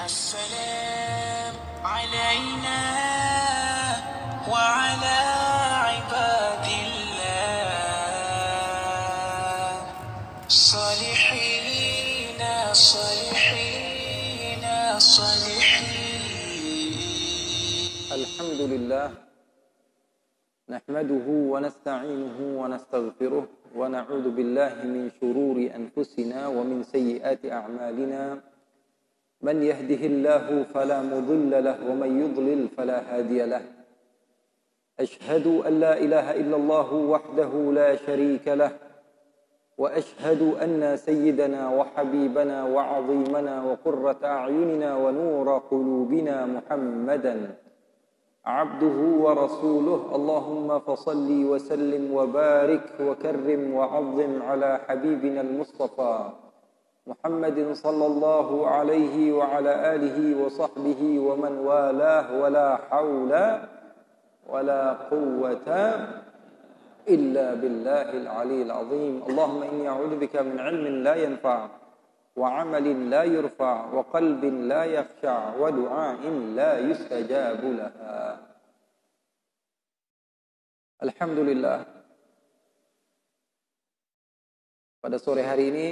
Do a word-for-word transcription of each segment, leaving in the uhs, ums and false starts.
السلام علينا وعلى عباد الله صالحين صالحين صالحين. الحمد لله نحمده ونستعينه ونستغفره ونعوذ بالله من شرور أنفسنا ومن سيئات أعمالنا من يهده الله فلا مضل له ومن يضلل فلا هادي له. أشهد أن لا إله إلا الله وحده لا شريك له وأشهد أن سيدنا وحبيبنا وعظيمنا وقرة أعيننا ونور قلوبنا محمدا عبده ورسوله. اللهم فصل وسلم وبارك وكرم وعظم على حبيبنا المصطفى محمد صلى الله عليه وعلى آله وصحبه ومن والاه ولا حول ولا قوة إلا بالله العلي العظيم. اللهم إني أعوذ بك من علم لا ينفع وعمل لا يرفع وقلب لا يخشع ودعاء لا يستجاب لها. Alhamdulillah, pada sore hari ini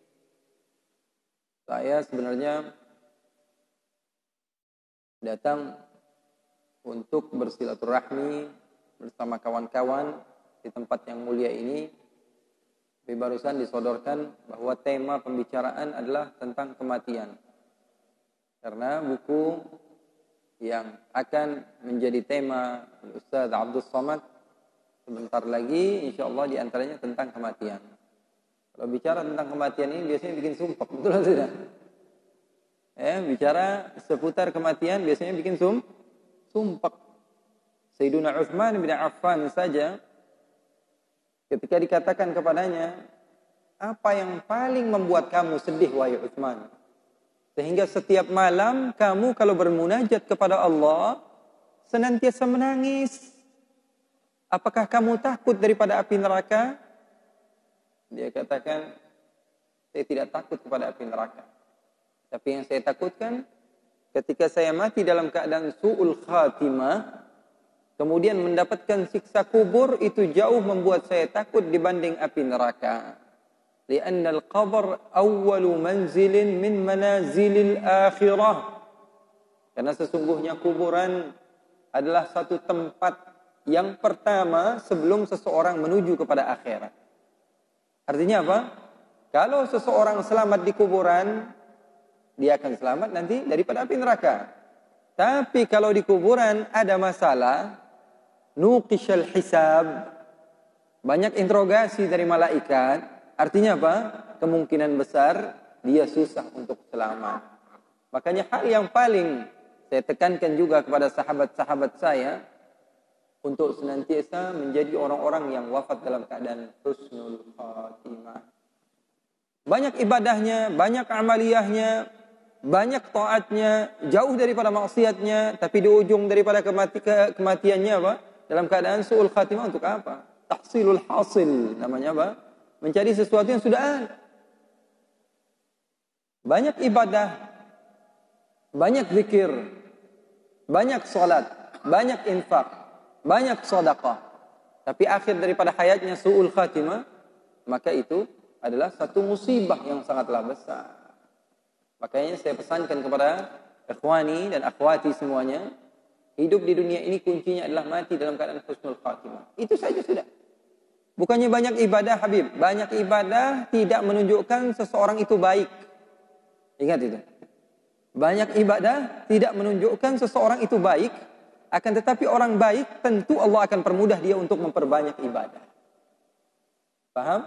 saya sebenarnya datang untuk bersilaturahmi bersama kawan-kawan di tempat yang mulia ini. Tapi barusan disodorkan bahwa tema pembicaraan adalah tentang kematian. Karena buku yang akan menjadi tema Ustaz Abdul Somad sebentar lagi insyaallah diantaranya tentang kematian. Kalau bicara tentang kematian ini biasanya bikin sumpah, betul atau tidak? Ya, bicara seputar kematian biasanya bikin sum, sumpah. Sayyiduna Utsman bin Affan saja ketika dikatakan kepadanya, apa yang paling membuat kamu sedih wahai Utsman? Sehingga setiap malam kamu kalau bermunajat kepada Allah senantiasa menangis. Apakah kamu takut daripada api neraka? Dia katakan, saya tidak takut kepada api neraka. Tapi yang saya takutkan, ketika saya mati dalam keadaan su'ul khatimah, kemudian mendapatkan siksa kubur, itu jauh membuat saya takut dibanding api neraka. Lianna al-qabr awwalu manzilin min manazilil akhirah. Karena sesungguhnya kuburan adalah satu tempat yang pertama sebelum seseorang menuju kepada akhirat. Artinya apa? Kalau seseorang selamat di kuburan, dia akan selamat nanti daripada api neraka. Tapi kalau di kuburan ada masalah, nuqishal hisab, banyak interogasi dari malaikat, artinya apa? Kemungkinan besar dia susah untuk selamat. Makanya hal yang paling saya tekankan juga kepada sahabat-sahabat saya, untuk senantiasa menjadi orang-orang yang wafat dalam keadaan husnul khatimah. Banyak ibadahnya, banyak amaliyahnya, banyak taatnya, jauh daripada maksiatnya, tapi di ujung daripada kemati, ke, kematiannya apa? Dalam keadaan su'ul khatimah untuk apa? Tahsilul hasil, namanya apa? Mencari sesuatu yang sudah ada. Banyak ibadah, banyak zikir, banyak salat, banyak infak, banyak sedekah, tapi akhir daripada hayatnya su'ul khatimah, maka itu adalah satu musibah yang sangatlah besar. Makanya saya pesankan kepada ikhwani dan akhwati semuanya, hidup di dunia ini kuncinya adalah mati dalam keadaan husnul khatimah. Itu saja sudah. Bukannya banyak ibadah, Habib. Banyak ibadah tidak menunjukkan seseorang itu baik. Ingat itu. Banyak ibadah tidak menunjukkan seseorang itu baik. Akan tetapi orang baik tentu Allah akan permudah dia untuk memperbanyak ibadah. Paham?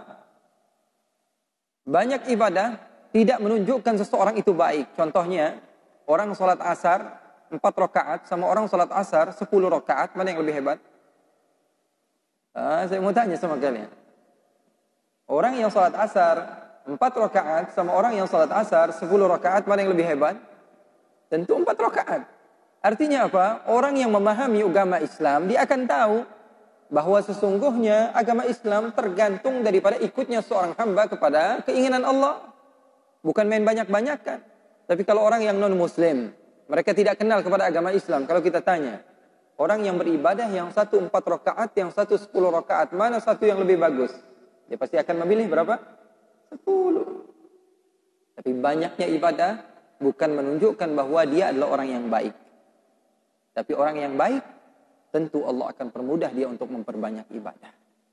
Banyak ibadah tidak menunjukkan seseorang itu baik. Contohnya, orang sholat asar empat rakaat sama orang sholat asar sepuluh rakaat, mana yang lebih hebat? Ah, saya mau tanya sama kalian. Orang yang sholat asar empat rakaat sama orang yang sholat asar sepuluh rakaat, mana yang lebih hebat? Tentu empat rakaat. Artinya apa? Orang yang memahami agama Islam, dia akan tahu bahwa sesungguhnya agama Islam tergantung daripada ikutnya seorang hamba kepada keinginan Allah. Bukan main banyak-banyakan. Tapi kalau orang yang non-muslim, mereka tidak kenal kepada agama Islam. Kalau kita tanya, orang yang beribadah yang satu empat rakaat, yang satu sepuluh rakaat, mana satu yang lebih bagus? Dia pasti akan memilih berapa? Sepuluh. Tapi banyaknya ibadah bukan menunjukkan bahwa dia adalah orang yang baik. Tapi orang yang baik, tentu Allah akan permudah dia untuk memperbanyak ibadah.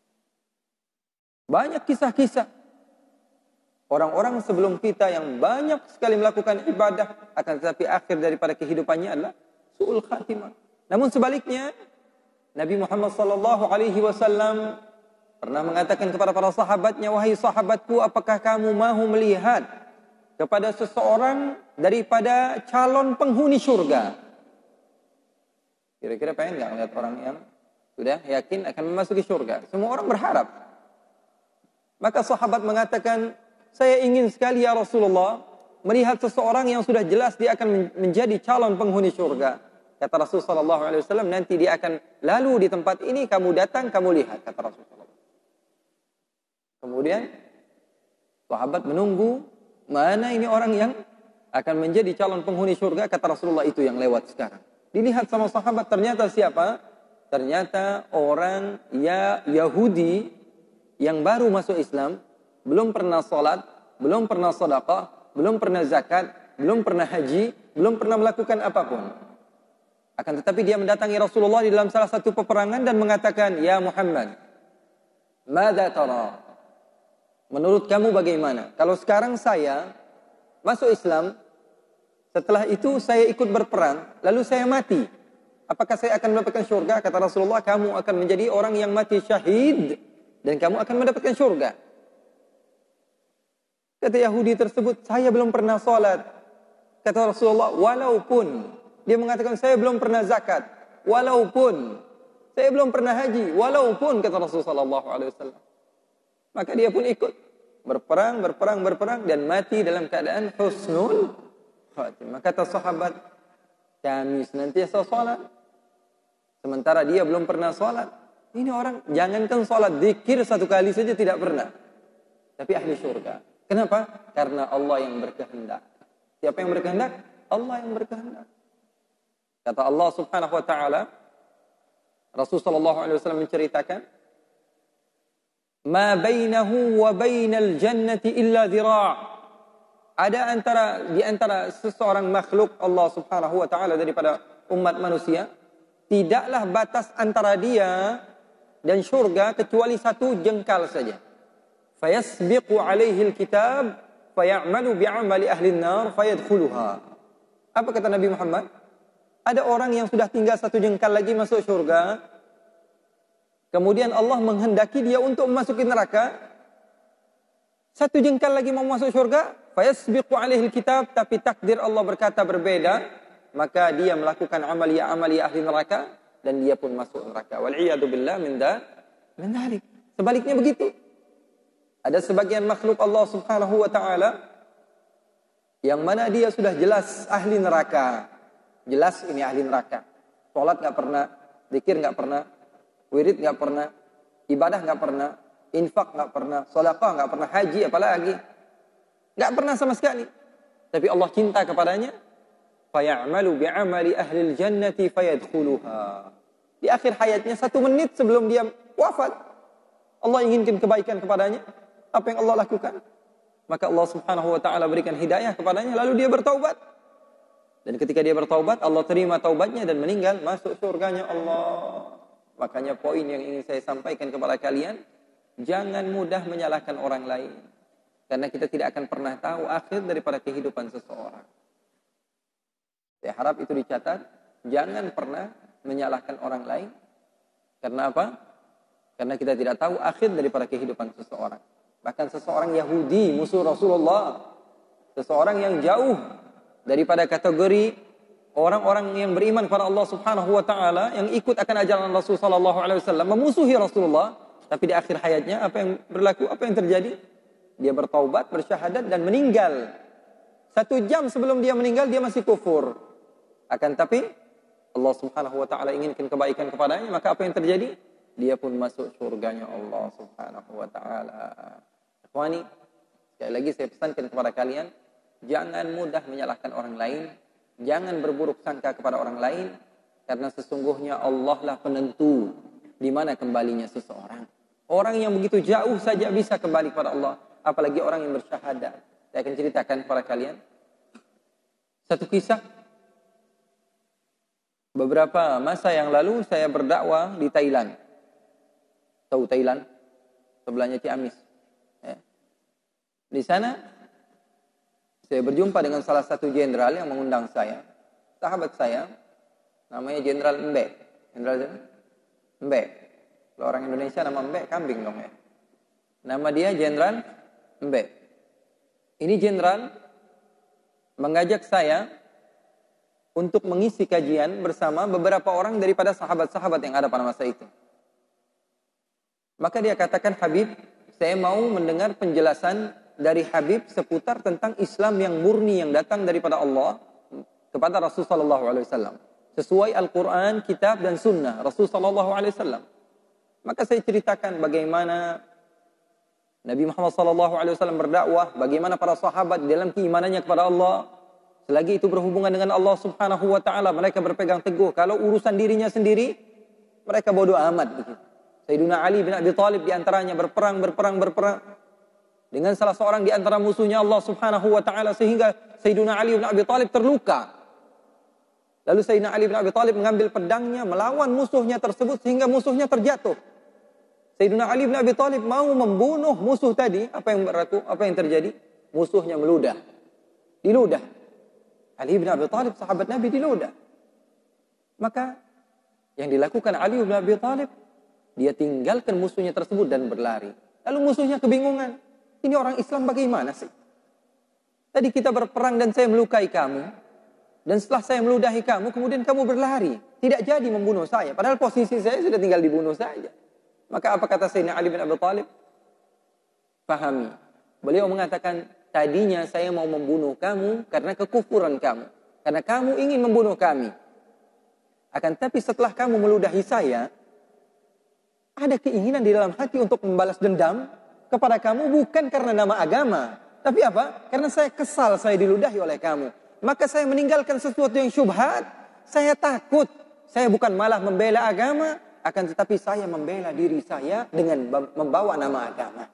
Banyak kisah-kisah orang-orang sebelum kita yang banyak sekali melakukan ibadah, akan tetapi akhir daripada kehidupannya adalah su'ul khatimah. Namun sebaliknya, Nabi Muhammad sallallahu alaihi wasallam pernah mengatakan kepada para sahabatnya, wahai sahabatku, apakah kamu mahu melihat kepada seseorang daripada calon penghuni surga? Kira-kira pengen nggak melihat orang yang sudah yakin akan memasuki surga? Semua orang berharap. Maka sahabat mengatakan, saya ingin sekali ya Rasulullah melihat seseorang yang sudah jelas dia akan menjadi calon penghuni surga. Kata Rasulullah sallallahu alaihi wasallam, nanti dia akan lalu di tempat ini, kamu datang, kamu lihat, kata Rasulullah. Kemudian sahabat menunggu, mana ini orang yang akan menjadi calon penghuni surga? Kata Rasulullah, itu yang lewat sekarang. Dilihat sama sahabat, ternyata siapa? Ternyata orang ya Yahudi yang baru masuk Islam, belum pernah sholat, belum pernah sedekah, belum pernah zakat, belum pernah haji, belum pernah melakukan apapun. Akan tetapi dia mendatangi Rasulullah di dalam salah satu peperangan dan mengatakan, ya Muhammad, madza tara? Menurut kamu bagaimana? Kalau sekarang saya masuk Islam, setelah itu saya ikut berperang, lalu saya mati, apakah saya akan mendapatkan syurga? Kata Rasulullah, kamu akan menjadi orang yang mati syahid dan kamu akan mendapatkan syurga. Kata Yahudi tersebut, saya belum pernah sholat. Kata Rasulullah, walaupun. Dia mengatakan, saya belum pernah zakat. Walaupun. Saya belum pernah haji. Walaupun, kata Rasulullah sallallahu alaihi wasallam. Maka dia pun ikut. Berperang, berperang, berperang. Dan mati dalam keadaan husnul khatimah. Kata sahabat, kami senantiasa sholat. Sementara dia belum pernah sholat. Ini orang, jangankan sholat, zikir satu kali saja tidak pernah. Tapi ahli surga. Kenapa? Karena Allah yang berkehendak. Siapa yang berkehendak? Allah yang berkehendak. Kata Allah subhanahu wa ta'ala, Rasulullah sallallahu alaihi wasallam menceritakan, ma bainahu wa bainal jannati illa dhira'. Ada antara di antara seseorang makhluk Allah subhanahu wa ta'ala daripada umat manusia, tidaklah batas antara dia dan syurga kecuali satu jengkal saja. Fayasbiqu alaihi alkitab fayamalu bi'amali ahli an-nar fayadkhuluha. Apa kata Nabi Muhammad? Ada orang yang sudah tinggal satu jengkal lagi masuk surga. Kemudian Allah menghendaki dia untuk memasuki neraka. Satu jengkal lagi mau masuk surga, fayasbiqu alaihi alkitab, tapi takdir Allah berkata berbeda, maka dia melakukan amalia-amalia ahli neraka dan dia pun masuk neraka. Wal iyadu billah min dzalik. Sebaliknya begitu. Ada sebagian makhluk Allah subhanahu wa ta'ala yang mana dia sudah jelas ahli neraka. Jelas ini ahli neraka. Sholat gak pernah, zikir gak pernah, wirid gak pernah, ibadah gak pernah, infak gak pernah, sedekah gak pernah, haji apalagi. Gak pernah sama sekali. Tapi Allah cinta kepadanya. Fayamalu bi'amali ahli jannati fayadkhuluha. Di akhir hayatnya, satu menit sebelum dia wafat, Allah inginkan kebaikan kepadanya. Apa yang Allah lakukan? Maka Allah subhanahu wa ta'ala berikan hidayah kepadanya, lalu dia bertaubat. Dan ketika dia bertaubat, Allah terima taubatnya dan meninggal masuk surganya Allah. Makanya poin yang ingin saya sampaikan kepada kalian, jangan mudah menyalahkan orang lain. Karena kita tidak akan pernah tahu akhir daripada kehidupan seseorang. Saya harap itu dicatat, jangan pernah menyalahkan orang lain. Karena apa? Karena kita tidak tahu akhir daripada kehidupan seseorang. Bahkan seseorang Yahudi, musuh Rasulullah, seseorang yang jauh daripada kategori orang-orang yang beriman kepada Allah subhanahu wa ta'ala, yang ikut akan ajaran Rasul sallallahu alaihi wasallam, memusuhi Rasulullah, tapi di akhir hayatnya apa yang berlaku, apa yang terjadi? Dia bertaubat, bersyahadat dan meninggal. Satu jam sebelum dia meninggal, dia masih kufur. Akan tapi Allah subhanahu wa ta'ala inginkan kebaikan kepadanya, maka apa yang terjadi? Dia pun masuk surganya Allah subhanahu wa ta'ala. Ikhwani, sekali lagi saya pesankan kepada kalian, Jangan mudah menyalahkan orang lain. Jangan berburuk sangka kepada orang lain. Karena sesungguhnya Allah lah penentu di mana kembalinya seseorang. Orang yang begitu jauh saja bisa kembali kepada Allah. Apalagi orang yang bersyahadat. Saya akan ceritakan kepada kalian satu kisah. Beberapa masa yang lalu saya berdakwah di Thailand. Tahu Thailand? Sebelahnya Ciamis. Ya. Di sana saya berjumpa dengan salah satu jenderal yang mengundang saya. Sahabat saya. Namanya Jenderal Mbe. Jenderal Mbe. Kalau orang Indonesia nama Mbe kambing dong ya. Nama dia Jenderal Mbe. Ini jenderal mengajak saya untuk mengisi kajian bersama beberapa orang daripada sahabat-sahabat yang ada pada masa itu. Maka dia katakan, Habib, saya mau mendengar penjelasan dari Habib seputar tentang Islam yang murni yang datang daripada Allah kepada Rasulullah shallallahu alaihi wasallam. Sesuai Al-Quran, kitab dan sunnah Rasulullah shallallahu alaihi wasallam. Maka saya ceritakan bagaimana Nabi Muhammad shallallahu alaihi wasallam berdakwah, bagaimana para sahabat dalam keimanannya kepada Allah. Selagi itu berhubungan dengan Allah subhanahu wa ta'ala, mereka berpegang teguh. Kalau urusan dirinya sendiri, mereka bodoh amat. Begitu. Sayyidina Ali bin Abi Thalib diantaranya berperang, berperang, berperang. Dengan salah seorang diantara musuhnya Allah subhanahu wa ta'ala. Sehingga Sayyidina Ali bin Abi Thalib terluka. Lalu Sayyidina Ali bin Abi Thalib mengambil pedangnya, melawan musuhnya tersebut sehingga musuhnya terjatuh. Sayyidina Ali bin Abi Thalib mau membunuh musuh tadi. Apa yang berlaku? Apa yang terjadi? Musuhnya meludah. Diludah. Ali bin Abi Thalib, sahabat Nabi, diludah. Maka yang dilakukan Ali bin Abi Thalib, dia tinggalkan musuhnya tersebut dan berlari. Lalu musuhnya kebingungan. Ini orang Islam bagaimana sih? Tadi kita berperang dan saya melukai kamu. Dan setelah saya meludahi kamu, kemudian kamu berlari. Tidak jadi membunuh saya. Padahal posisi saya sudah tinggal dibunuh saja. Maka apa kata Sayyidina Ali bin Abi Thalib? Pahami. Beliau mengatakan, tadinya saya mau membunuh kamu karena kekufuran kamu. Karena kamu ingin membunuh kami. Akan tapi setelah kamu meludahi saya, ada keinginan di dalam hati untuk membalas dendam kepada kamu bukan karena nama agama. Tapi apa? Karena saya kesal saya diludahi oleh kamu. Maka saya meninggalkan sesuatu yang syubhat. Saya takut. Saya bukan malah membela agama. Akan tetapi saya membela diri saya dengan membawa nama agama.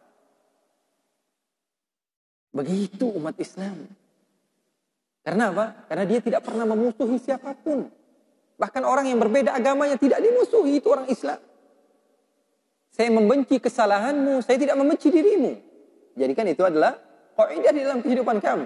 Begitu umat Islam. Karena apa? Karena dia tidak pernah memusuhi siapapun. Bahkan orang yang berbeda agamanya tidak dimusuhi. Itu orang Islam. Saya membenci kesalahanmu. Saya tidak membenci dirimu. Jadikan itu adalah kaidah di dalam kehidupan kamu.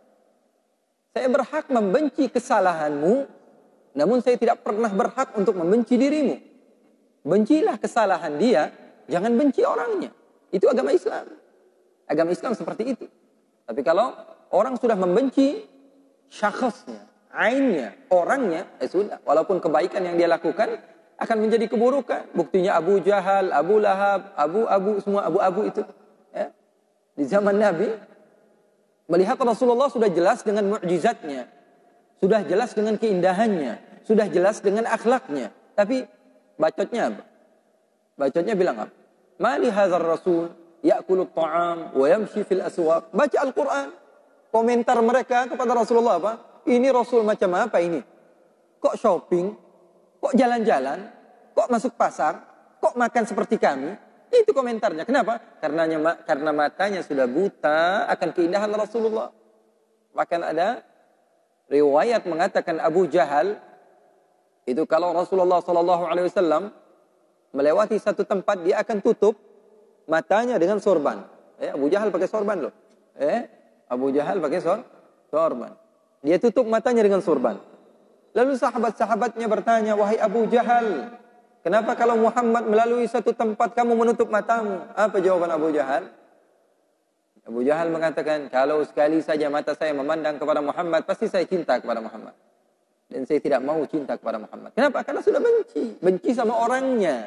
Saya berhak membenci kesalahanmu, namun saya tidak pernah berhak untuk membenci dirimu. Bencilah kesalahan dia, jangan benci orangnya. Itu agama Islam. Agama Islam seperti itu. Tapi kalau orang sudah membenci syakhsnya, ainnya, orangnya, ya sudah. Walaupun kebaikan yang dia lakukan akan menjadi keburukan. Buktinya Abu Jahal, Abu Lahab, Abu-Abu, semua Abu-Abu itu. Ya. Di zaman Nabi, melihat Rasulullah sudah jelas dengan mukjizatnya, sudah jelas dengan keindahannya, sudah jelas dengan akhlaknya. Tapi bacotnya apa? Bacotnya bilang apa? Mali hadzal rasul ya'kulu at-ta'am wa yamshi fil aswaq. Baca Al-Qur'an. Komentar mereka kepada Rasulullah apa? Ini Rasul macam apa ini? Kok shopping? Kok jalan-jalan? Kok masuk pasar? Kok makan seperti kami? Itu komentarnya. Kenapa? Karena karena matanya sudah buta akan keindahan Rasulullah. Bahkan ada riwayat mengatakan Abu Jahal itu kalau Rasulullah Shallallahu Alaihi Wasallam melewati satu tempat dia akan tutup matanya dengan sorban. Eh, Abu Jahal pakai sorban loh. Eh, Abu Jahal pakai sor sorban. Dia tutup matanya dengan sorban. Lalu sahabat-sahabatnya bertanya, wahai Abu Jahal, kenapa kalau Muhammad melalui satu tempat kamu menutup matamu? Apa jawaban Abu Jahal? Abu Jahal mengatakan, kalau sekali saja mata saya memandang kepada Muhammad, pasti saya cinta kepada Muhammad. Dan saya tidak mau cinta kepada Muhammad. Kenapa? Karena sudah benci. Benci sama orangnya.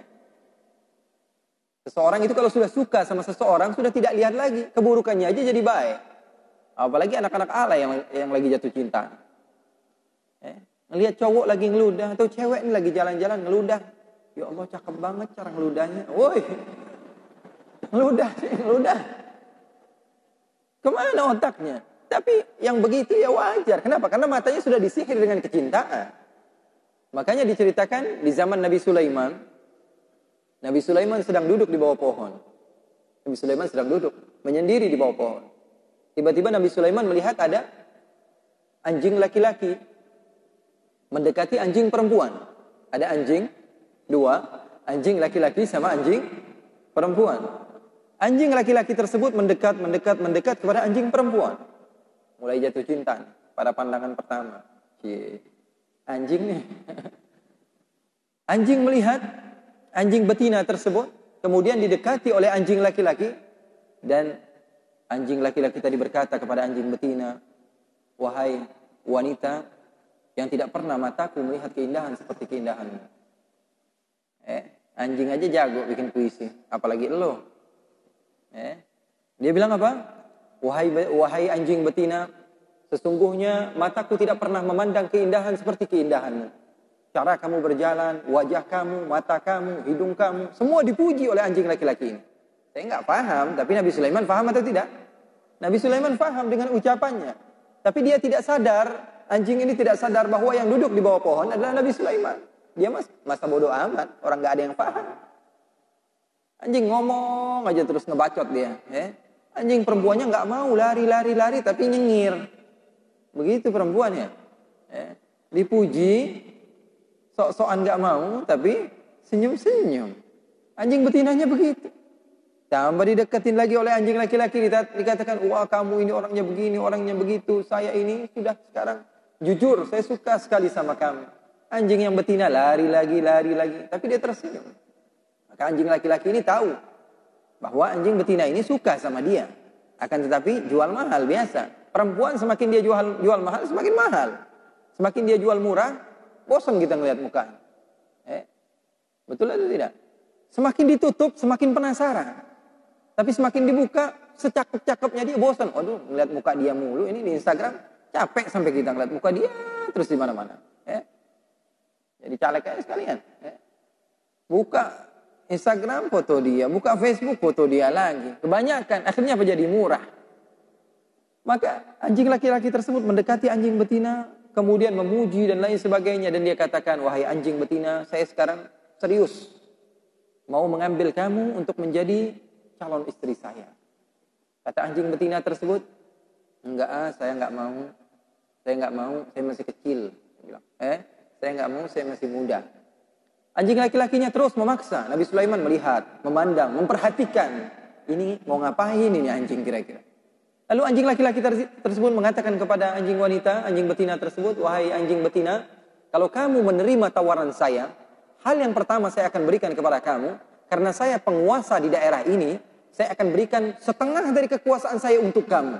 Seseorang itu kalau sudah suka sama seseorang, sudah tidak lihat lagi. Keburukannya aja jadi baik. Apalagi anak-anak alay yang, yang lagi jatuh cinta. Eh, ngelihat cowok lagi ngeludah, atau cewek ini lagi jalan-jalan ngeludah. Ya Allah, cakep banget cara ngeludahnya. Woi, ngeludah, ngeludah. Kemana otaknya? Tapi yang begitu ya wajar. Kenapa? Karena matanya sudah disihir dengan kecintaan. Makanya diceritakan di zaman Nabi Sulaiman. Nabi Sulaiman sedang duduk di bawah pohon. Nabi Sulaiman sedang duduk, menyendiri di bawah pohon. Tiba-tiba Nabi Sulaiman melihat ada anjing laki-laki mendekati anjing perempuan. Ada anjing dua, anjing laki-laki sama anjing perempuan. Anjing laki-laki tersebut mendekat, mendekat, mendekat kepada anjing perempuan. Mulai jatuh cinta pada pandangan pertama. Cie, anjing nih. Anjing melihat anjing betina tersebut, kemudian didekati oleh anjing laki-laki, dan anjing laki-laki tadi berkata kepada anjing betina, "Wahai wanita yang tidak pernah mataku melihat keindahan seperti keindahanmu." Eh, anjing aja jago bikin puisi, apalagi lo. Eh, dia bilang apa? Wahai wahai anjing betina, sesungguhnya mataku tidak pernah memandang keindahan seperti keindahanmu. Cara kamu berjalan, wajah kamu, mata kamu, hidung kamu, semua dipuji oleh anjing laki-laki ini. Saya nggak paham, tapi Nabi Sulaiman paham atau tidak? Nabi Sulaiman paham dengan ucapannya. Tapi dia tidak sadar, anjing ini tidak sadar bahwa yang duduk di bawah pohon adalah Nabi Sulaiman. Dia mas, masa bodoh amat, orang nggak ada yang paham. Anjing ngomong aja terus ngebacot dia. Eh? Anjing perempuannya nggak mau lari-lari-lari tapi nyengir. Begitu perempuannya. Eh? Dipuji, sok-sokan nggak mau tapi senyum-senyum. Anjing betinanya begitu. Tambah dideketin lagi oleh anjing laki-laki, dikatakan, wah kamu ini orangnya begini, orangnya begitu. Saya ini sudah sekarang jujur, saya suka sekali sama kamu. Anjing yang betina lari lagi, lari lagi. Tapi dia tersenyum. Maka anjing laki-laki ini tahu bahwa anjing betina ini suka sama dia. Akan tetapi jual mahal biasa. Perempuan semakin dia jual jual mahal, semakin mahal. Semakin dia jual murah, bosan kita ngelihat mukanya. Eh? Betul atau tidak? Semakin ditutup, semakin penasaran. Tapi semakin dibuka, secakep-cakepnya dia bosan. Waduh, ngeliat muka dia mulu. Ini di Instagram capek sampai kita ngeliat muka dia terus di mana-mana. Eh? Jadi caleg aja sekalian. Eh? Buka Instagram foto dia, buka Facebook foto dia lagi. Kebanyakan, akhirnya apa jadi murah. Maka anjing laki-laki tersebut mendekati anjing betina, kemudian memuji dan lain sebagainya. Dan dia katakan, wahai anjing betina, saya sekarang serius mau mengambil kamu untuk menjadi calon istri saya. Kata anjing betina tersebut, enggak ah, saya enggak mau. Saya enggak mau, saya masih kecil. Eh, saya enggak mau, saya masih muda. Anjing laki-lakinya terus memaksa. Nabi Sulaiman melihat, memandang, memperhatikan. Ini mau ngapain ini anjing kira-kira. Lalu anjing laki-laki tersebut mengatakan kepada anjing wanita, anjing betina tersebut, wahai anjing betina, kalau kamu menerima tawaran saya, hal yang pertama saya akan berikan kepada kamu, karena saya penguasa di daerah ini, saya akan berikan setengah dari kekuasaan saya untuk kamu.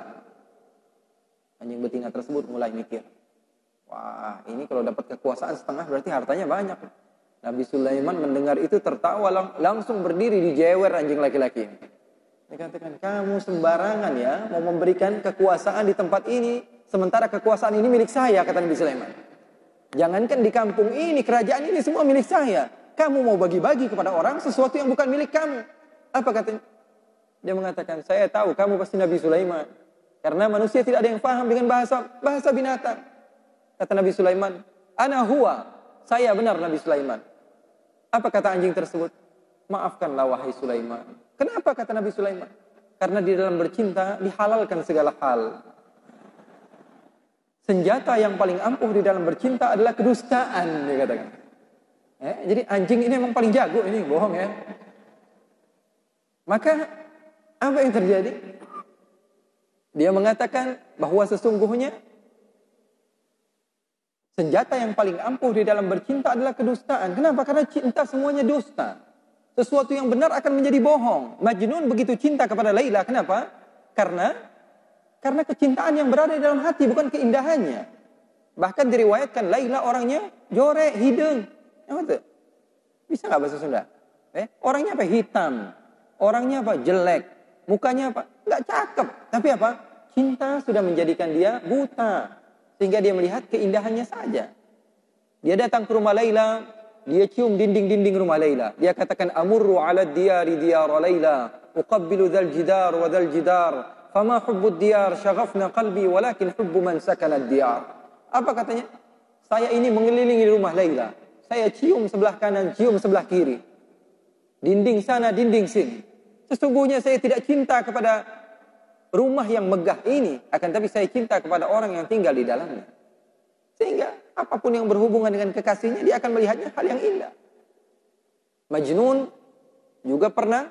Anjing betina tersebut mulai mikir, wah ini kalau dapat kekuasaan setengah berarti hartanya banyak. Nabi Sulaiman mendengar itu tertawa, lang langsung berdiri di jewer anjing laki-laki ini. Dia katakan, kamu sembarangan ya mau memberikan kekuasaan di tempat ini, sementara kekuasaan ini milik saya, kata Nabi Sulaiman. Jangankan di kampung ini, kerajaan ini semua milik saya. Kamu mau bagi-bagi kepada orang sesuatu yang bukan milik kamu. Apa katanya? Dia mengatakan, saya tahu kamu pasti Nabi Sulaiman. Karena manusia tidak ada yang paham dengan bahasa bahasa binatang. Kata Nabi Sulaiman, ana huwa. Saya benar Nabi Sulaiman. Apa kata anjing tersebut? Maafkanlah wahai Sulaiman. Kenapa kata Nabi Sulaiman? Karena di dalam bercinta dihalalkan segala hal. Senjata yang paling ampuh di dalam bercinta adalah kedustaan, dia katakan. Eh, jadi anjing ini memang paling jago ini, bohong ya. Maka apa yang terjadi? Dia mengatakan bahwa sesungguhnya senjata yang paling ampuh di dalam bercinta adalah kedustaan. Kenapa? Karena cinta semuanya dusta. Sesuatu yang benar akan menjadi bohong. Majnun begitu cinta kepada Laila. Kenapa? Karena karena kecintaan yang berada di dalam hati, bukan keindahannya. Bahkan diriwayatkan Laila orangnya jorek, hidung. Apa itu? Bisa nggak bahasa Sunda? Eh, orangnya apa? Hitam. Orangnya apa? Jelek. Mukanya apa? Nggak cakep. Tapi apa? Cinta sudah menjadikan dia buta. Sehingga dia melihat keindahannya saja. Dia datang ke rumah Laila, dia cium dinding-dinding rumah Laila. Dia katakan, amurru ala diyari diyara Laila, uqabbilu dhal jidar wa dhal jidar, fama hubbud diyar syaghafna qalbi walakin hubbu man sakana diyar. Apa katanya? Saya ini mengelilingi rumah Laila. Saya cium sebelah kanan, cium sebelah kiri. Dinding sana, dinding sini. Sesungguhnya saya tidak cinta kepada rumah yang megah ini, akan tapi saya cinta kepada orang yang tinggal di dalamnya. Sehingga apapun yang berhubungan dengan kekasihnya, dia akan melihatnya hal yang indah. Majnun juga pernah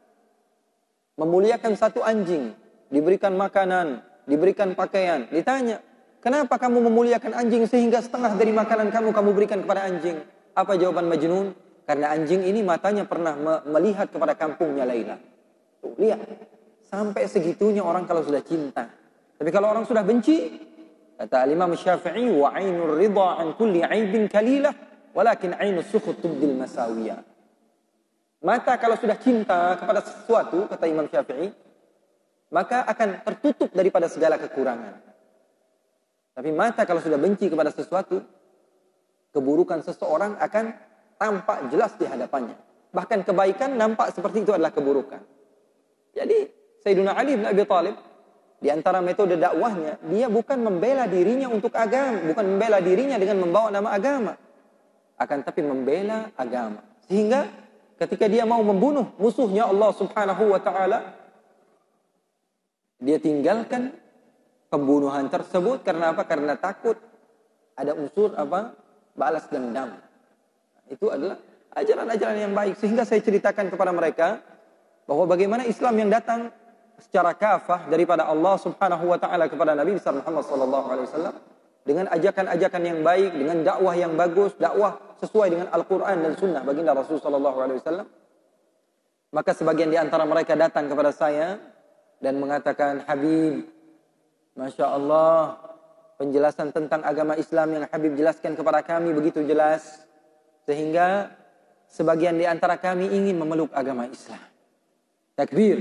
memuliakan satu anjing, diberikan makanan, diberikan pakaian. Ditanya, kenapa kamu memuliakan anjing sehingga setengah dari makanan kamu kamu berikan kepada anjing? Apa jawaban Majnun? Karena anjing ini matanya pernah me melihat kepada kampungnya Laila. Tuh, lihat. Sampai segitunya orang kalau sudah cinta. Tapi kalau orang sudah benci, kata Imam Syafi'i, wa ainur ridha an kulli aibin kalilah, walakin ainus sukhut tubdil masawiyah. Mata kalau sudah cinta kepada sesuatu, kata Imam Syafi'i, maka akan tertutup daripada segala kekurangan. Tapi mata kalau sudah benci kepada sesuatu, keburukan seseorang akan tampak jelas di hadapannya. Bahkan kebaikan nampak seperti itu adalah keburukan. Jadi Sayyidina Ali bin Abi Thalib, di antara metode dakwahnya, dia bukan membela dirinya untuk agama, bukan membela dirinya dengan membawa nama agama, akan tapi membela agama. Sehingga ketika dia mau membunuh musuhnya Allah Subhanahu wa taala, dia tinggalkan pembunuhan tersebut karena apa? Karena takut ada unsur apa? Balas dendam. Itu adalah ajaran-ajaran yang baik. Sehingga saya ceritakan kepada mereka bahwa bagaimana Islam yang datang secara kafah daripada Allah Subhanahu wa taala kepada Nabi besar Muhammad sallallahu alaihi wasallam dengan ajakan-ajakan yang baik, dengan dakwah yang bagus, dakwah sesuai dengan Al-Qur'an dan sunnah baginda Rasul sallallahu alaihi wasallam. Maka sebagian di antara mereka datang kepada saya dan mengatakan, "Habib, Masya Allah, penjelasan tentang agama Islam yang Habib jelaskan kepada kami begitu jelas, sehingga sebagian di antara kami ingin memeluk agama Islam." Takbir.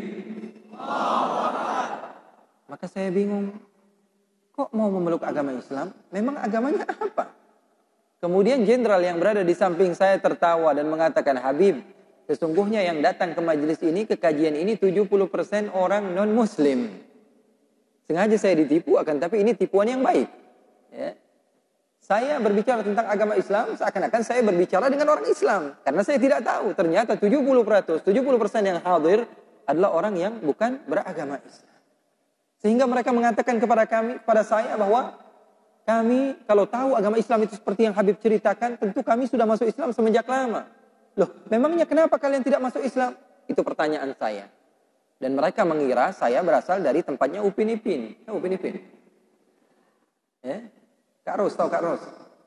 Maka saya bingung, kok mau memeluk agama Islam? Memang agamanya apa? Kemudian jenderal yang berada di samping saya tertawa dan mengatakan, "Habib, sesungguhnya yang datang ke majelis ini, ke kajian ini tujuh puluh persen orang non-muslim. Sengaja saya ditipu, akan tapi ini tipuan yang baik. Ya. Saya berbicara tentang agama Islam, seakan-akan saya berbicara dengan orang Islam. Karena saya tidak tahu, ternyata tujuh puluh persen, tujuh puluh persen yang hadir adalah orang yang bukan beragama Islam. Sehingga mereka mengatakan kepada kami, pada saya bahwa kami kalau tahu agama Islam itu seperti yang Habib ceritakan, tentu kami sudah masuk Islam semenjak lama. Loh, memangnya kenapa kalian tidak masuk Islam? Itu pertanyaan saya. Dan mereka mengira saya berasal dari tempatnya Upin Ipin. Ya, Upin Ipin. Ya. Kak Ros, tahu Kak Ros?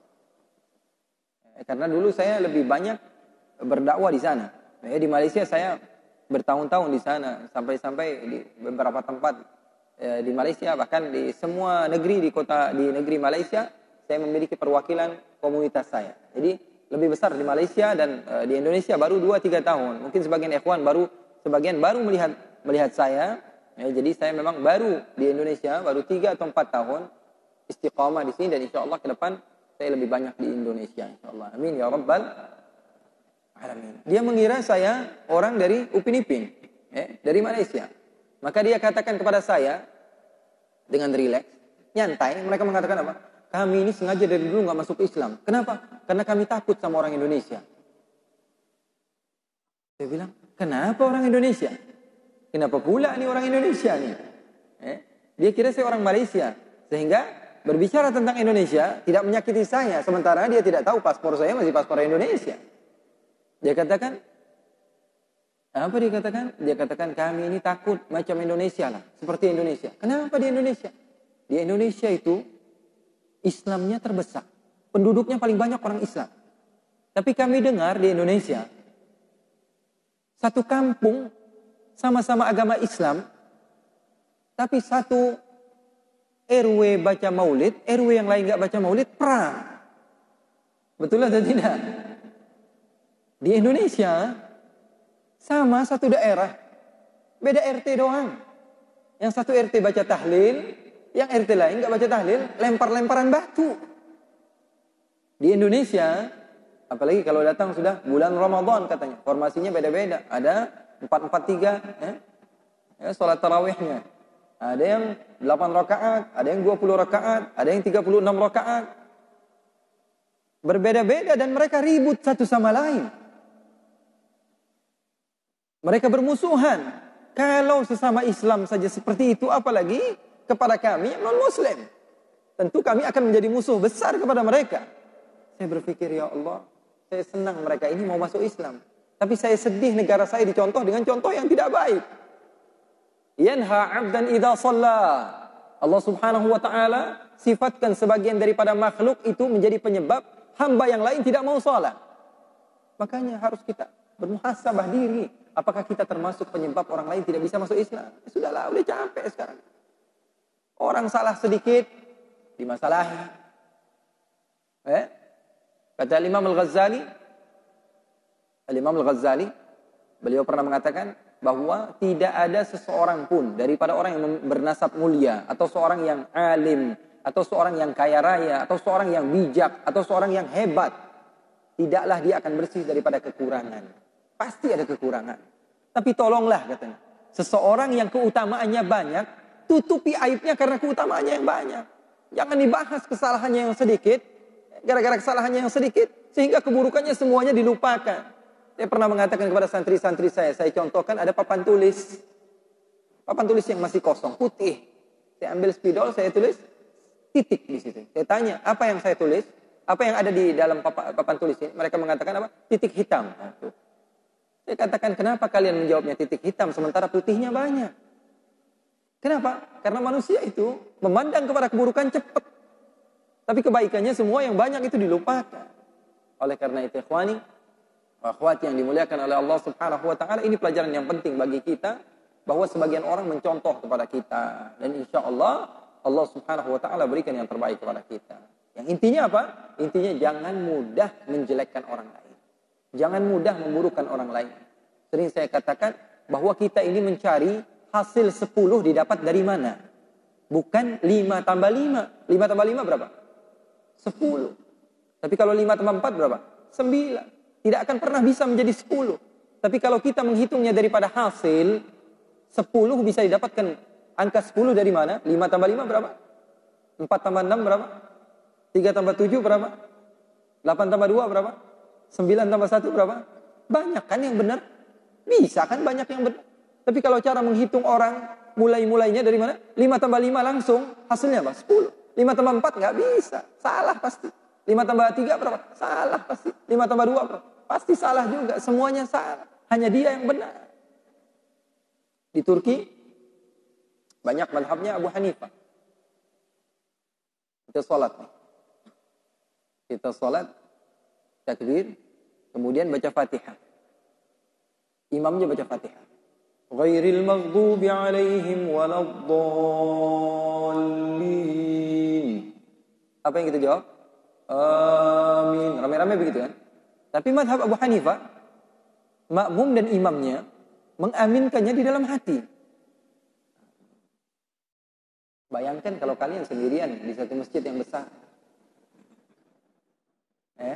Ya, karena dulu saya lebih banyak berdakwah di sana. Ya, di Malaysia saya bertahun-tahun di sana. Sampai-sampai di beberapa tempat ya, di Malaysia. Bahkan di semua negeri, di kota, di negeri Malaysia, saya memiliki perwakilan komunitas saya. Jadi lebih besar di Malaysia dan uh, di Indonesia baru dua tiga tahun. Mungkin sebagian ikhwan baru, sebagian baru melihat melihat saya. Ya, jadi saya memang baru di Indonesia, baru tiga atau empat tahun istiqamah di sini, dan insya Allah ke depan saya lebih banyak di Indonesia. Insya Allah. Amin ya Rabbal Alamin. Dia mengira saya orang dari Upin Ipin, ya, dari Malaysia. Maka dia katakan kepada saya dengan rileks, nyantai. Mereka mengatakan apa? Kami ini sengaja dari dulu nggak masuk Islam. Kenapa? Karena kami takut sama orang Indonesia. Saya bilang, kenapa orang Indonesia? Kenapa pula nih orang Indonesia nih? Eh? Dia kira saya orang Malaysia. Sehingga berbicara tentang Indonesia tidak menyakiti saya. Sementara dia tidak tahu paspor saya masih paspor Indonesia. Dia katakan, apa dia katakan? Dia katakan kami ini takut macam Indonesia lah. Seperti Indonesia. Kenapa di Indonesia? Di Indonesia itu Islamnya terbesar. Penduduknya paling banyak orang Islam. Tapi kami dengar di Indonesia, satu kampung sama-sama agama Islam, tapi satu R W baca maulid, R W yang lain nggak baca maulid, perang. Betul atau tidak? Di Indonesia, sama satu daerah, beda R T doang. Yang satu R T baca tahlil, yang R T lain nggak baca tahlil, lempar-lemparan batu. Di Indonesia, apalagi kalau datang sudah bulan Ramadan katanya, formasinya beda-beda. Ada empat empat tiga, ya, ya, sholat tarawihnya. Ada yang delapan rakaat, ada yang dua puluh rakaat, ada yang tiga puluh enam rakaat. Berbeda-beda dan mereka ribut satu sama lain. Mereka bermusuhan. Kalau sesama Islam saja seperti itu, apalagi kepada kami yang non-Muslim. Tentu kami akan menjadi musuh besar kepada mereka. Saya berpikir, ya Allah, saya senang mereka ini mau masuk Islam. Tapi saya sedih negara saya dicontoh dengan contoh yang tidak baik. Yanha 'abdan idza shalla. Allah Subhanahu wa taala sifatkan sebagian daripada makhluk itu menjadi penyebab hamba yang lain tidak mau salat. Makanya harus kita bermuhasabah diri. Apakah kita termasuk penyebab orang lain tidak bisa masuk Islam? Ya, sudahlah, udah capek sekarang. Orang salah sedikit dimasalahi. Eh? Kata Imam Al-Ghazali, Imam Al-Ghazali, beliau pernah mengatakan bahwa tidak ada seseorang pun daripada orang yang bernasab mulia, atau seorang yang alim, atau seorang yang kaya raya, atau seorang yang bijak, atau seorang yang hebat, tidaklah dia akan bersih daripada kekurangan. Pasti ada kekurangan. Tapi tolonglah katanya, seseorang yang keutamaannya banyak, tutupi aibnya karena keutamaannya yang banyak. Jangan dibahas kesalahannya yang sedikit, gara-gara kesalahannya yang sedikit, sehingga keburukannya semuanya dilupakan. Saya pernah mengatakan kepada santri-santri saya, saya contohkan ada papan tulis. Papan tulis yang masih kosong, putih. Saya ambil spidol, saya tulis titik di situ. Saya tanya, apa yang saya tulis? Apa yang ada di dalam papan, papan tulis ini? Mereka mengatakan apa? Titik hitam. Nah, saya katakan, kenapa kalian menjawabnya titik hitam sementara putihnya banyak? Kenapa? Karena manusia itu memandang kepada keburukan cepat. Tapi kebaikannya semua yang banyak itu dilupakan. Oleh karena itu, ikhwani, akhwati yang dimuliakan oleh Allah Subhanahu wa taala, ini pelajaran yang penting bagi kita, bahwa sebagian orang mencontoh kepada kita, dan insya Allah Allah Subhanahu wa taala berikan yang terbaik kepada kita. Yang intinya apa? Intinya jangan mudah menjelekkan orang lain. Jangan mudah memburukan orang lain. Sering saya katakan bahwa kita ini mencari hasil sepuluh didapat dari mana? Bukan lima tambah lima. lima tambah lima berapa? sepuluh. Tapi kalau lima tambah empat berapa? sembilan. Tidak akan pernah bisa menjadi sepuluh. Tapi kalau kita menghitungnya daripada hasil, sepuluh bisa didapatkan. Angka sepuluh dari mana? lima tambah lima berapa? empat tambah enam berapa? tiga tambah tujuh berapa? delapan tambah dua berapa? sembilan tambah satu berapa? Banyak kan yang benar? Bisa kan banyak yang benar? Tapi kalau cara menghitung orang, mulai-mulainya dari mana? lima tambah lima langsung, hasilnya apa? sepuluh. lima tambah empat nggak bisa. Salah pasti. lima tambah tiga berapa? Salah pasti. lima tambah dua berapa? Pasti salah juga. Semuanya salah. Hanya dia yang benar. Di Turki, banyak mazhabnya Abu Hanifah. Kita sholat. Kita sholat, takbir, kemudian baca Fatihah. Imamnya baca Fatihah. Ghairil maghdubi alaihim waladdallin. Apa yang kita jawab? Amin. Ramai-ramai begitu kan? Tapi mazhab Abu Hanifah, makmum dan imamnya mengaminkannya di dalam hati. Bayangkan kalau kalian sendirian di satu masjid yang besar. Eh?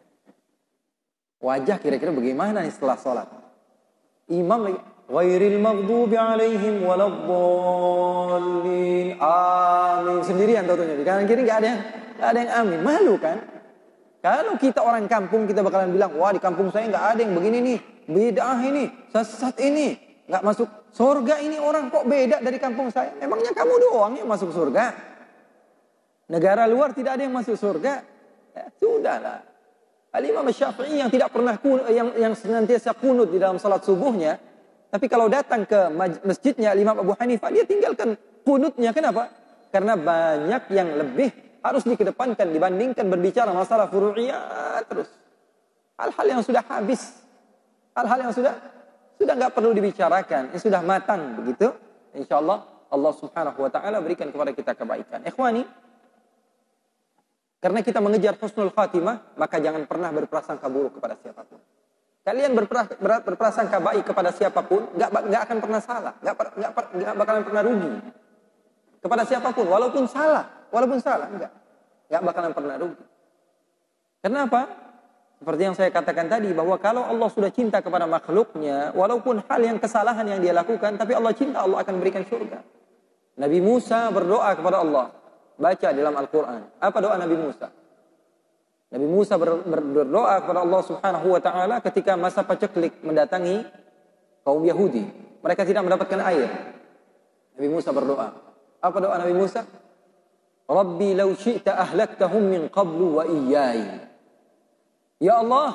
Wajah kira-kira bagaimana nih setelah sholat? Imam lagi, ghairil maghdubi alaihim waladdallin. Amin. Sendirian tentunya. Di kanan kiri enggak ada yang enggak ada yang amin. Malu kan? Kalau kita orang kampung, kita bakalan bilang, wah di kampung saya enggak ada yang begini nih. Bid'ah ini, sesat ini. Enggak masuk surga ini orang, kok beda dari kampung saya? Memangnya kamu doang yang masuk surga? Negara luar tidak ada yang masuk surga? Ya, sudahlah. Al-Imam Syafi'i yang tidak pernah kun, yang yang senantiasa kunut di dalam salat subuhnya, tapi kalau datang ke masjidnya Imam Abu Hanifah, dia tinggalkan kunutnya. Kenapa? Karena banyak yang lebih harus dikedepankan dibandingkan berbicara masalah furu'iyah terus. Hal-hal yang sudah habis, hal-hal yang sudah sudah nggak perlu dibicarakan, yang sudah matang begitu. Insyaallah Allah Subhanahu wa taala berikan kepada kita kebaikan. Ikhwani, karena kita mengejar husnul khatimah, maka jangan pernah berprasangka buruk kepada siapapun. Kalian berpras, ber, berprasangka baik kepada siapapun, nggak nggak akan pernah salah, nggak nggak nggak bakalan pernah rugi. Kepada siapapun, walaupun salah, walaupun salah, enggak, nggak bakalan pernah rugi. Kenapa? Seperti yang saya katakan tadi, bahwa kalau Allah sudah cinta kepada makhluknya, walaupun hal yang kesalahan yang dia lakukan, tapi Allah cinta, Allah akan berikan surga. Nabi Musa berdoa kepada Allah. Baca dalam Al-Quran. Apa doa Nabi Musa? Nabi Musa ber, ber, berdoa kepada Allah Subhanahu wa taala ketika masa paceklik mendatangi kaum Yahudi. Mereka tidak mendapatkan air. Nabi Musa berdoa. Apa doa Nabi Musa? Rabbi law syi'ta ahlaktahum min qablu wa iyyai. Ya Allah,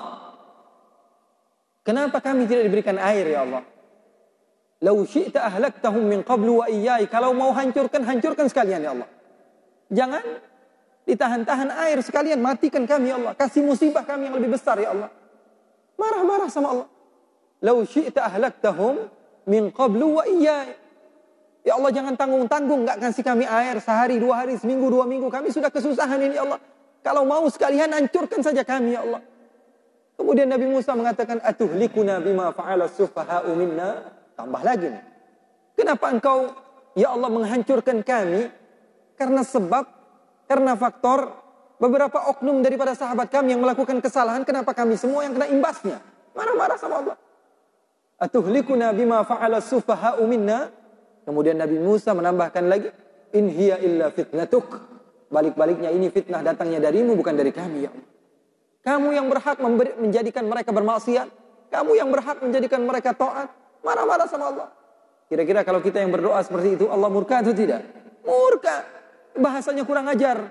kenapa kami tidak diberikan air ya Allah? Law syi'ta ahlaktahum min qablu wa iyyai. Kalau mau hancurkan, hancurkan sekalian ya Allah. Jangan ditahan-tahan air sekalian, matikan kami ya Allah. Kasih musibah kami yang lebih besar ya Allah. Marah-marah sama Allah. Law syi'ta ahlaktahum min qablu wa iyyai. Ya Allah, jangan tanggung-tanggung, enggak kasih kami air sehari, dua hari, seminggu, dua minggu. Kami sudah kesusahan ini ya Allah. Kalau mau sekalian hancurkan saja kami ya Allah. Kemudian Nabi Musa mengatakan, atuhlikuna bima fa'ala sufaha'u minna. Tambah lagi nih. Kenapa engkau ya Allah menghancurkan kami? Karena sebab, karena faktor beberapa oknum daripada sahabat kami yang melakukan kesalahan. Kenapa kami semua yang kena imbasnya? Marah-marah sama Allah. Atuhlikuna bima fa'ala sufaha'u minna. Kemudian Nabi Musa menambahkan lagi, in hiya illa fitnatuk. Balik-baliknya ini fitnah datangnya darimu, bukan dari kami ya Allah. Kamu yang berhak memberi, menjadikan mereka bermaksiat. Kamu yang berhak menjadikan mereka taat. Marah-marah sama Allah. Kira-kira kalau kita yang berdoa seperti itu, Allah murka atau tidak? Murka. Bahasanya kurang ajar.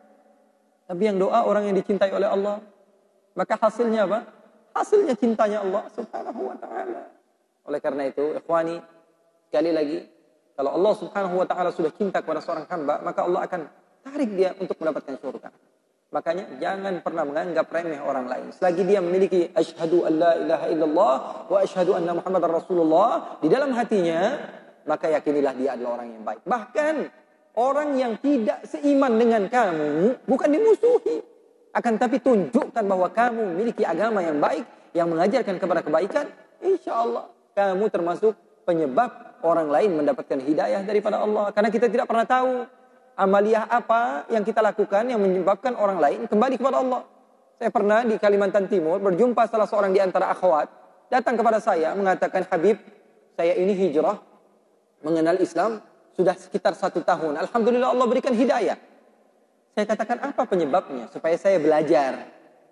Tapi yang doa orang yang dicintai oleh Allah, maka hasilnya apa? Hasilnya cintanya Allah Subhanahu wa ta'ala. Oleh karena itu, ikhwani, sekali lagi, kalau Allah Subhanahu wa ta'ala sudah cinta kepada seorang hamba, maka Allah akan tarik dia untuk mendapatkan surga. Makanya jangan pernah menganggap remeh orang lain. Selagi dia memiliki asyhadu an la ilaha illallah wa asyhadu anna muhammadar rasulullah di dalam hatinya, maka yakinilah dia adalah orang yang baik. Bahkan orang yang tidak seiman dengan kamu bukan dimusuhi, akan tapi tunjukkan bahwa kamu memiliki agama yang baik, yang mengajarkan kepada kebaikan. Insya Allah kamu termasuk penyebab orang lain mendapatkan hidayah daripada Allah. Karena kita tidak pernah tahu amaliyah apa yang kita lakukan yang menyebabkan orang lain kembali kepada Allah. Saya pernah di Kalimantan Timur berjumpa salah seorang di antara akhwat, datang kepada saya mengatakan, Habib, saya ini hijrah mengenal Islam sudah sekitar satu tahun. Alhamdulillah Allah berikan hidayah. Saya katakan, apa penyebabnya? Supaya saya belajar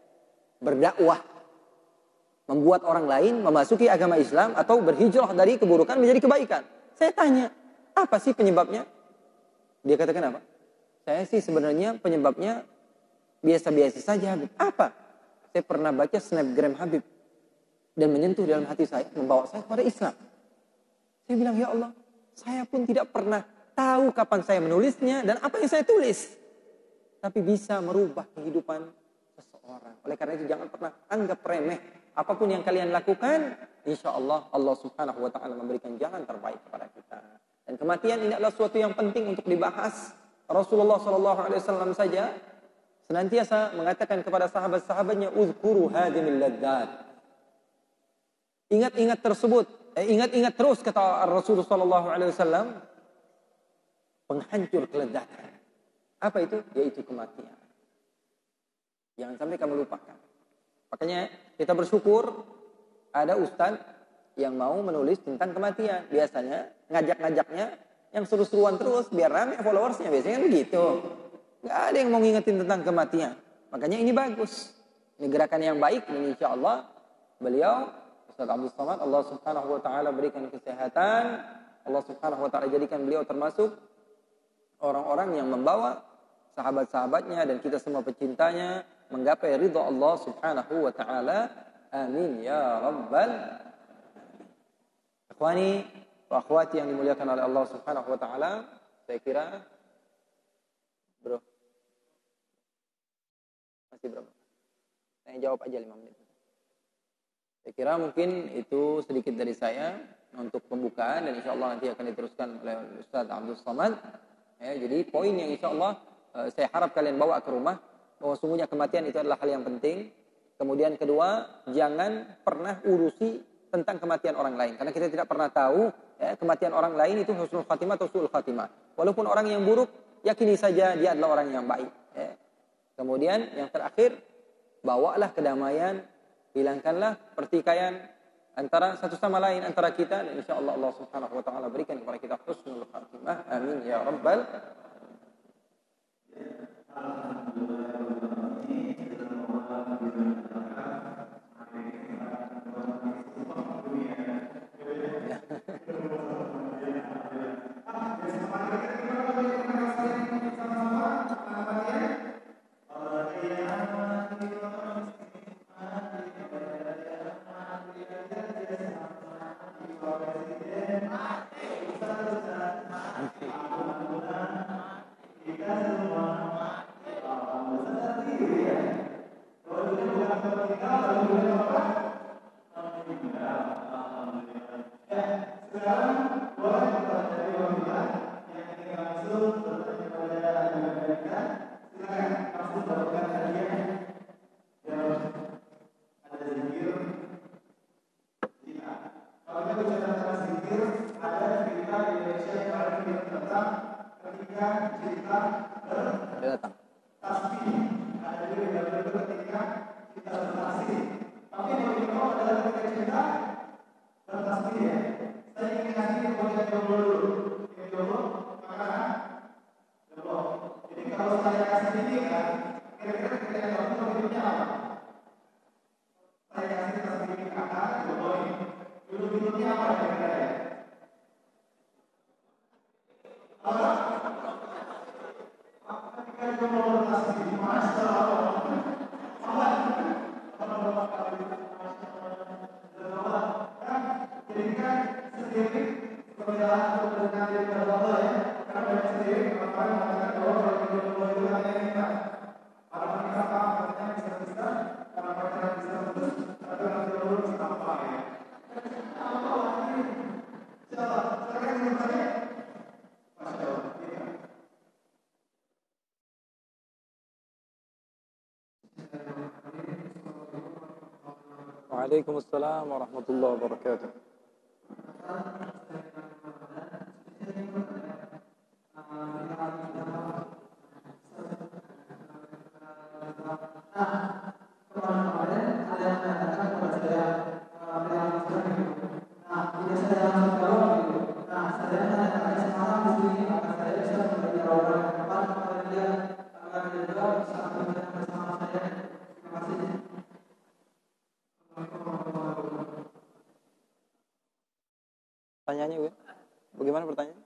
berdakwah, membuat orang lain memasuki agama Islam atau berhijrah dari keburukan menjadi kebaikan. Saya tanya, apa sih penyebabnya? Dia katakan apa? Saya sih sebenarnya penyebabnya biasa-biasa saja, Habib. Apa? Saya pernah baca snapgram Habib dan menyentuh dalam hati saya, membawa saya kepada Islam. Saya bilang, ya Allah, saya pun tidak pernah tahu kapan saya menulisnya dan apa yang saya tulis. Tapi bisa merubah kehidupan seseorang. Oleh karena itu jangan pernah anggap remeh. Apapun yang kalian lakukan, insya Allah Allah Subhanahu wa ta'ala memberikan jalan terbaik kepada kita. Dan kematian ini adalah suatu yang penting untuk dibahas. Rasulullah shallallahu alaihi wasallam saja senantiasa mengatakan kepada sahabat-sahabatnya, uzkuru hadhimil ladzat. Ingat-ingat tersebut, eh, ingat-ingat terus kata Rasulullah shallallahu alaihi wasallam, penghancur kelezatan. Apa itu? Yaitu kematian. Jangan sampai kamu lupakan. Makanya kita bersyukur ada ustadz yang mau menulis tentang kematian. Biasanya ngajak-ngajaknya yang seru-seruan terus biar rame followersnya. Biasanya kan begitu. Nggak ada yang mau ngingetin tentang kematian. Makanya ini bagus. Ini gerakan yang baik. Dan insya Allah beliau, Ustaz Abdul Somad, Allah Subhanahu wa ta'ala berikan kesehatan. Allah Subhanahu wa ta'ala jadikan beliau termasuk orang-orang yang membawa sahabat-sahabatnya dan kita semua pecintanya menggapai ridha Allah Subhanahu wa ta'ala. Amin ya rabbal. Ikhwani wa akhwati yang dimuliakan oleh Allah Subhanahu wa ta'ala, saya kira bro masih berapa? Saya jawab aja lima menit. Saya kira mungkin itu sedikit dari saya untuk pembukaan dan insya Allah nanti akan diteruskan oleh Ustaz Abdul Somad. Ya, jadi poin yang insya Allah uh, saya harap kalian bawa ke rumah, bahwa sungguhnya kematian itu adalah hal yang penting. Kemudian kedua, jangan pernah urusi tentang kematian orang lain. Karena kita tidak pernah tahu ya, kematian orang lain itu husnul khatimah atau su'ul khatimah. Walaupun orang yang buruk, yakini saja dia adalah orang yang baik. Ya. Kemudian yang terakhir, bawalah kedamaian, hilangkanlah pertikaian antara satu sama lain, antara kita, dan insyaallah Allah Subhanahu wa taala berikan kepada kita husnul khatimah. Amin ya rabbal Dia datang. Waalaikumsalam warahmatullahi wabarakatuh. Pertanyaannya, Gue. Bagaimana pertanyaan?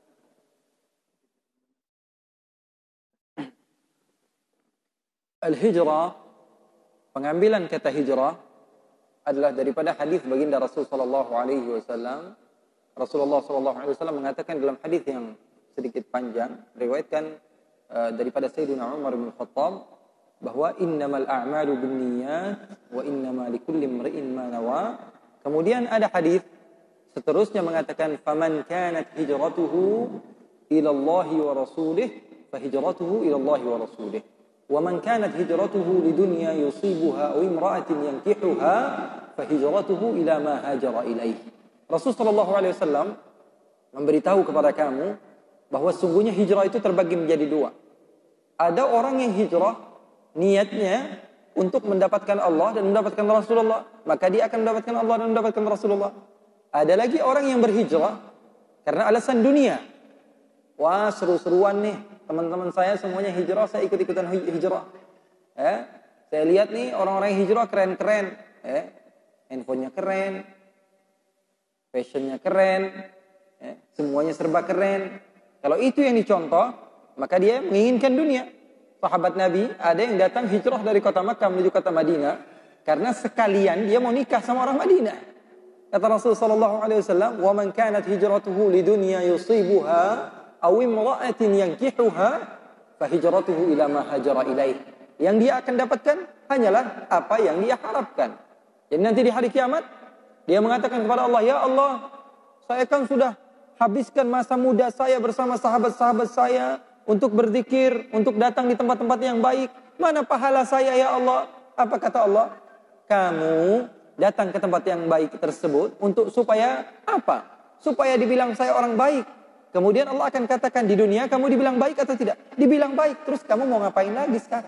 Al-hijrah, pengambilan kata hijrah adalah daripada hadis baginda Rasul sallallahu alaihi wasallam. Rasulullah sallallahu alaihi wasallam mengatakan dalam hadis yang sedikit panjang, riwayatkan uh, daripada Sayyidina Umar bin Khattab, bahwa innamal a'malu binniyat wa innama likulli imri'in ma nawa. Kemudian ada hadis seterusnya mengatakan faman kanat hijratuhu ila Allah wa rasulih fa hijratuhu ila Allah wa rasulih wa man kanat hijratuhu lidunya yusibuha aw imra'atin yankihuha fa hijratuhu ila ma hajara ilaih. Rasul sallallahu alaihi wasallam memberitahu kepada kamu bahwa sungguhnya hijrah itu terbagi menjadi dua. Ada orang yang hijrah niatnya untuk mendapatkan Allah dan mendapatkan Rasulullah, maka dia akan mendapatkan Allah dan mendapatkan Rasulullah. Ada lagi orang yang berhijrah karena alasan dunia. Wah, seru-seruan nih, teman-teman saya semuanya hijrah, saya ikut-ikutan hijrah. Eh, saya lihat nih orang-orang yang hijrah keren-keren. Eh, handphonenya keren, fashionnya keren, eh, semuanya serba keren. Kalau itu yang dicontoh, maka dia menginginkan dunia. Sahabat Nabi ada yang datang hijrah dari kota Makkah menuju kota Madinah karena sekalian dia mau nikah sama orang Madinah. Kata Rasul sallallahu alaihi wasallam, "Wa man kanat hijratuhu lidunya yusibuha aw imra'atin yankihuha, fa hijratuhu ila ma hajara ilaih." Yang dia akan dapatkan hanyalah apa yang dia harapkan. Jadi nanti di hari kiamat dia mengatakan kepada Allah, "Ya Allah, saya kan sudah habiskan masa muda saya bersama sahabat-sahabat saya untuk berzikir, untuk datang di tempat-tempat yang baik. Mana pahala saya ya Allah?" Apa kata Allah? "Kamu datang ke tempat yang baik tersebut untuk supaya apa? Supaya dibilang saya orang baik. Kemudian Allah akan katakan di dunia kamu dibilang baik atau tidak? Dibilang baik. Terus kamu mau ngapain lagi sekarang?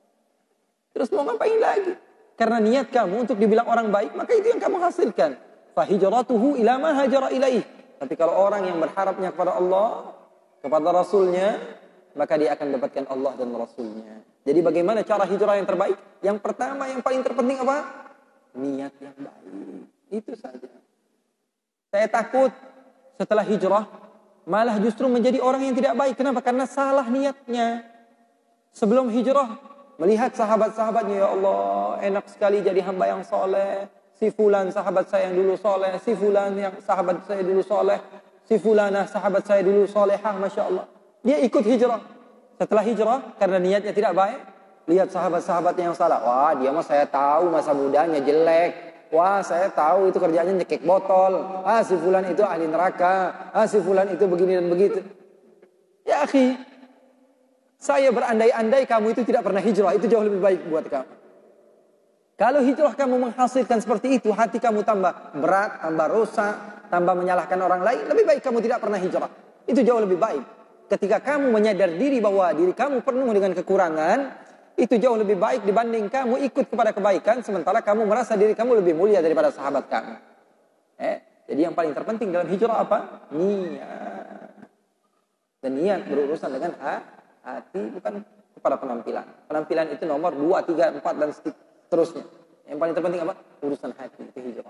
Terus mau ngapain lagi? Karena niat kamu untuk dibilang orang baik, maka itu yang kamu hasilkan. Fahijratuhu ila ma hajara ilaih. Tapi kalau orang yang berharapnya kepada Allah, kepada Rasulnya, maka dia akan mendapatkan Allah dan Rasulnya. Jadi bagaimana cara hijrah yang terbaik? Yang pertama, yang paling terpenting apa? Niat yang baik. Itu saja. Saya takut setelah hijrah malah justru menjadi orang yang tidak baik. Kenapa? Karena salah niatnya. Sebelum hijrah melihat sahabat-sahabatnya, ya Allah, enak sekali jadi hamba yang soleh. Si fulan sahabat saya yang dulu soleh, si fulan yang sahabat saya dulu soleh, si fulana sahabat saya dulu solehah, masya Allah. Dia ikut hijrah. Setelah hijrah, karena niatnya tidak baik, lihat sahabat-sahabatnya yang salah. Wah, dia mah saya tahu masa mudanya jelek. Wah, saya tahu itu kerjanya nyekek botol. Ah, si fulan itu ahli neraka. Ah, si fulan itu begini dan begitu. Ya akhi, saya berandai-andai kamu itu tidak pernah hijrah, itu jauh lebih baik buat kamu. Kalau hijrah kamu menghasilkan seperti itu, hati kamu tambah berat, tambah rusak, tambah menyalahkan orang lain, lebih baik kamu tidak pernah hijrah. Itu jauh lebih baik. Ketika kamu menyadar diri bahwa diri kamu penuh dengan kekurangan, itu jauh lebih baik dibanding kamu ikut kepada kebaikan, sementara kamu merasa diri kamu lebih mulia daripada sahabat kamu. Eh, jadi yang paling terpenting dalam hijrah apa? Niat. Dan niat berurusan dengan hati, bukan kepada penampilan. Penampilan itu nomor dua, tiga, empat, dan seterusnya. Yang paling terpenting apa? Urusan hati, itu hijrah.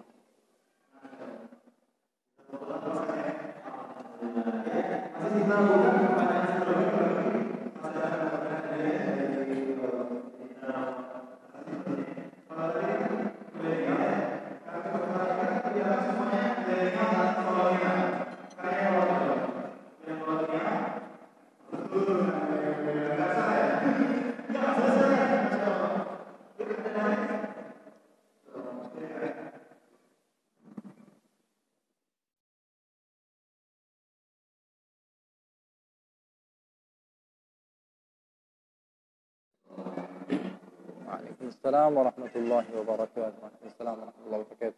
Waalaikumsalam warahmatullahi wabarakatuh. Waalaikumsalam warahmatullahi wabarakatuh.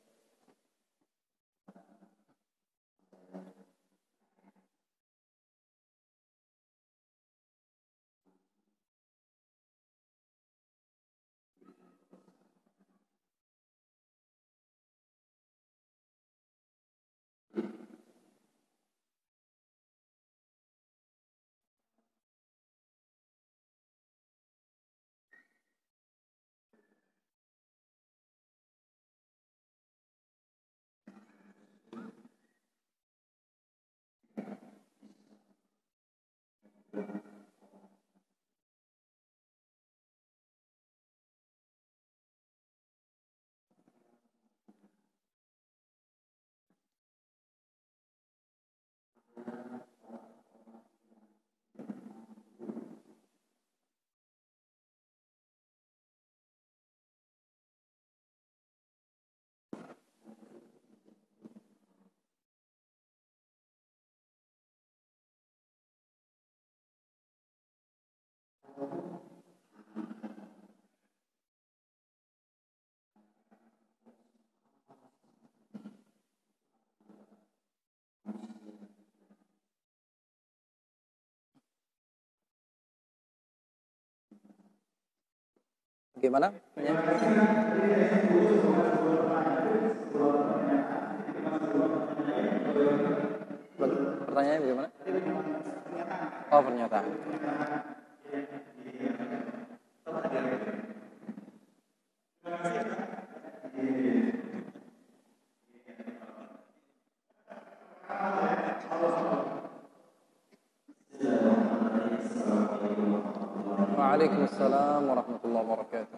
Gimana? Pertanyaannya bagaimana? Oh, pernyataan. Waalaikumsalam warahmatullahi wabarakatuh.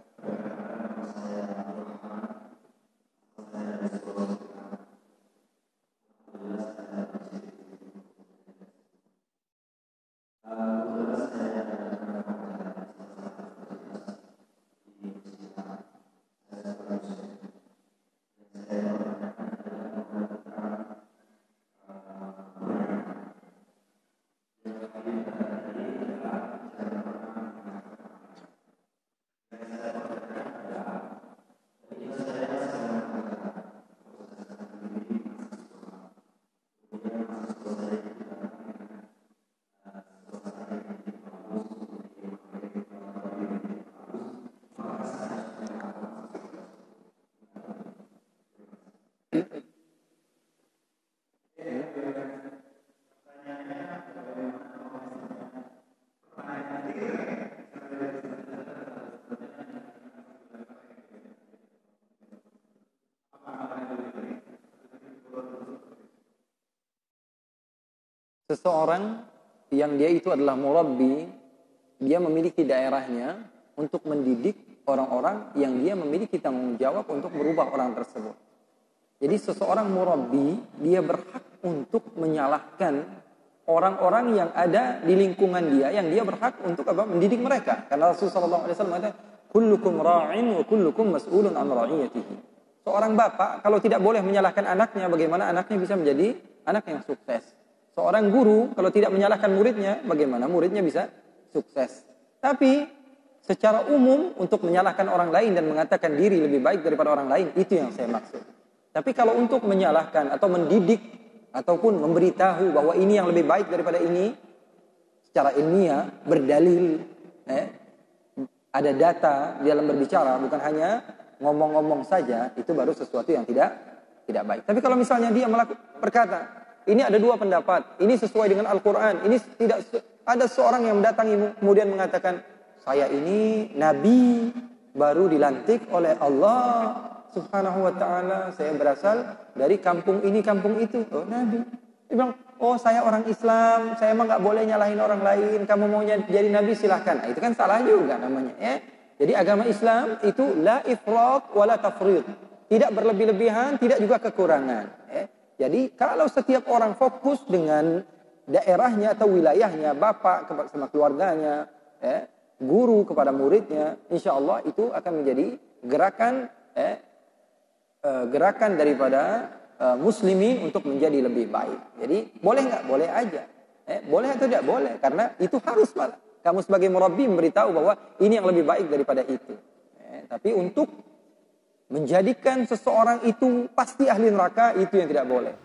seseorang yang dia itu adalah murabbi, dia memiliki daerahnya untuk mendidik orang-orang yang dia memiliki tanggung jawab untuk merubah orang tersebut. Jadi seseorang murabbi, dia berhak untuk menyalahkan orang-orang yang ada di lingkungan dia, yang dia berhak untuk apa? Mendidik mereka. Karena Rasulullah shallallahu alaihi wasallam mengatakan, kullukum ra'in wa kullukum mas'ulun an ra'iyatihi. Seorang bapak kalau tidak boleh menyalahkan anaknya, bagaimana anaknya bisa menjadi anak yang sukses? Seorang guru kalau tidak menyalahkan muridnya, bagaimana muridnya bisa sukses? Tapi secara umum untuk menyalahkan orang lain dan mengatakan diri lebih baik daripada orang lain, itu yang saya maksud. Tapi kalau untuk menyalahkan atau mendidik ataupun memberitahu bahwa ini yang lebih baik daripada ini, secara ilmiah, berdalil, eh, ada data di dalam berbicara, bukan hanya ngomong-ngomong saja, itu baru sesuatu yang tidak tidak baik. Tapi kalau misalnya dia melakukan berkata, ini ada dua pendapat, ini sesuai dengan Al-Quran, ini tidak ada seorang yang mendatangi kemudian mengatakan, saya ini nabi baru dilantik oleh Allah Subhanahu wa ta'ala, saya berasal dari kampung ini, kampung itu. Oh, nabi. Dia bilang, oh saya orang Islam, saya emang gak boleh nyalahin orang lain, kamu mau jadi nabi silahkan. Nah, itu kan salah juga namanya. Ya. Jadi agama Islam itu la ifrat wa la tafrid. Tidak berlebih-lebihan, tidak juga kekurangan. Ya. Jadi kalau setiap orang fokus dengan daerahnya atau wilayahnya, bapak sama keluarganya, ya, guru kepada muridnya, insya Allah itu akan menjadi gerakan eh, gerakan daripada uh, muslimin untuk menjadi lebih baik. Jadi boleh nggak? Boleh aja. Eh, boleh atau tidak boleh? Karena itu harus malah. Kamu sebagai murabbi memberitahu bahwa ini yang lebih baik daripada itu. Eh, tapi untuk menjadikan seseorang itu pasti ahli neraka, itu yang tidak boleh.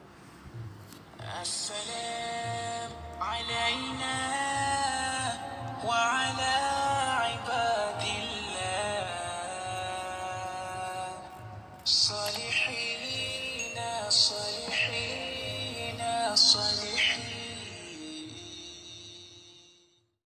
السلام علينا وعلى عباد الله